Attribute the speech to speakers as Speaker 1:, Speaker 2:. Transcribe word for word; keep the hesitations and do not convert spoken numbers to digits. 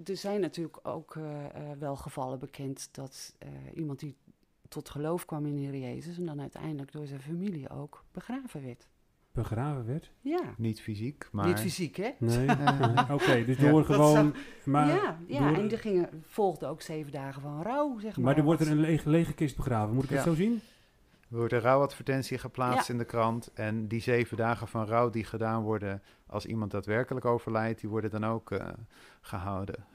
Speaker 1: er zijn natuurlijk ook uh, uh, wel gevallen bekend dat uh, iemand die tot geloof kwam in de Heer Jezus en dan uiteindelijk door zijn familie ook begraven werd.
Speaker 2: Begraven werd?
Speaker 1: Ja.
Speaker 3: Niet fysiek, maar...
Speaker 1: Niet fysiek, hè?
Speaker 2: Nee. Oké, okay, dus door ja, gewoon...
Speaker 1: Zag,
Speaker 2: maar
Speaker 1: ja, ja
Speaker 2: door,
Speaker 1: en er gingen, volgden ook zeven dagen van rouw, zeg maar.
Speaker 2: Maar er wordt er een lege, lege kist begraven, moet ik ja. het zo zien?
Speaker 3: Er wordt een rouwadvertentie geplaatst ja. in de krant. En die zeven dagen van rouw die gedaan worden als iemand daadwerkelijk overlijdt, die worden dan ook uh, gehouden.